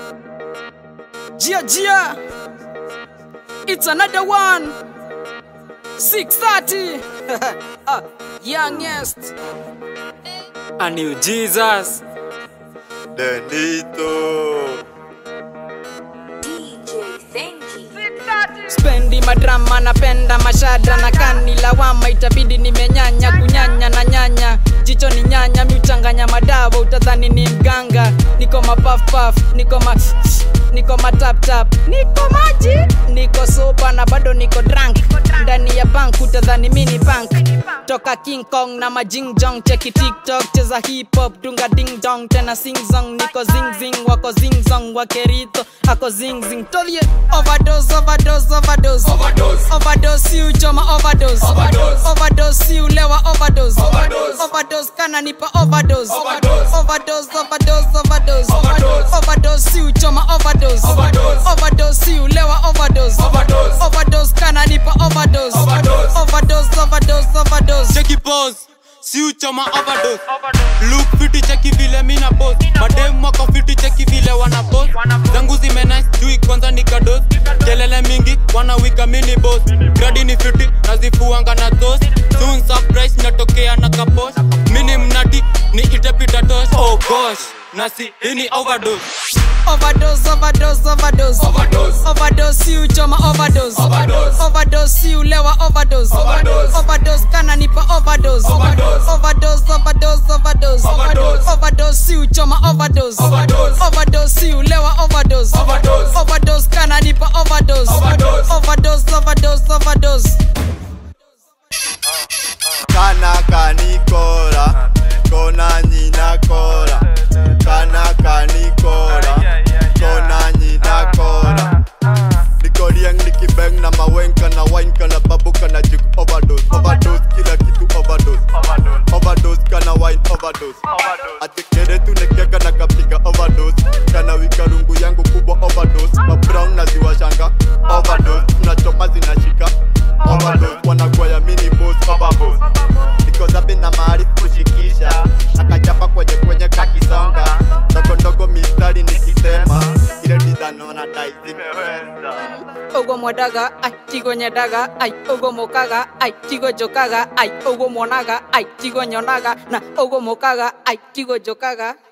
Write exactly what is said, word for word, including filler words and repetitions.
Gia Gia, it's another one. six thirty. uh, youngest. A new Jesus. Denito. D J Senji. Spendi madrama, napenda mashada na kani lawama, itabidi nimenyanya kunyanya na nyanya. Jicho ni nyanya, mi uchanganya madawa, utadhani ni mganga. Niko ma puff puff, niko ma niko ma tap tap, niko maji, niko soba na bado niko drunk. Ndani ya bank utadhani mini bank. Toka King Kong na majing jong, cheki TikTok, cheza hip hop, dunga ding dong, tena sing song. Niko zing zing, wako zing zong, wakerito ako zing zing. Tolie overdose, overdose, overdose, overdose, overdose, si uchoma overdose, overdose, overdose, si ulewa overdose, overdose, overdose, kana nipa overdose, overdose, overdose, overdose, overdose, overdose, overdose, si uchoma overdose, overdose, overdose, si ulewa overdose, overdose, overdose, kana nipa overdose, overdose, overdose, overdose, overdose. Cheki pose, si uchoma overdose. Look fiti cheki vile mina pose. Madem wako fiti cheki vile wana pose. Zangu zime nice, jui kwanza nikadose. Kelele mingi, wana wika mini boss. Gradi ni fiti, nazifuanga na toast. Soon surprise, natokea na kapos. Mini mnati, ni itapita toast. Oh gosh, nasi, hini overdose. Overdose, overdose, overdose, overdose, overdose, si uchoma overdose, overdose, overdose, si ulewa overdose, overdose, overdose, kana nipa overdose, overdose, overdose, overdose, overdose, overdose, overdose, si uchoma overdose, overdose, overdose, si ulewa overdose, overdose, overdose, kana nipa overdose, overdose, overdose, overdose, overdose. Kana kanikora, kona nyina kora. Kana kanikora, kona nyina kora. Niko riang nikibang na mawenka na wine kana babu kana juk overdose, overdose kila kitu overdose, overdose kana wine overdose. Ati kere tu nekeka na kapiga overdose, kana wika rungu yangu kubwa overdose. Ma brown na ziwa shanga overdose, tunachoma zinashika overdose. Wanakuwa ya mini boss overdose. Niko zabi na mahali kushikisha, nakachapa kwenye kwenye kakisonga. Ndogo ndogo mistari nikitema, ile dizano na dai zimeweza. Ogo modaga, ay, tigo nyedaga, ay, ogo mokaga, ay, tigo jokaga, ay, ogo monaga, ay, tigo nyonaga, na ogo mokaga, ay, tigo jokaga.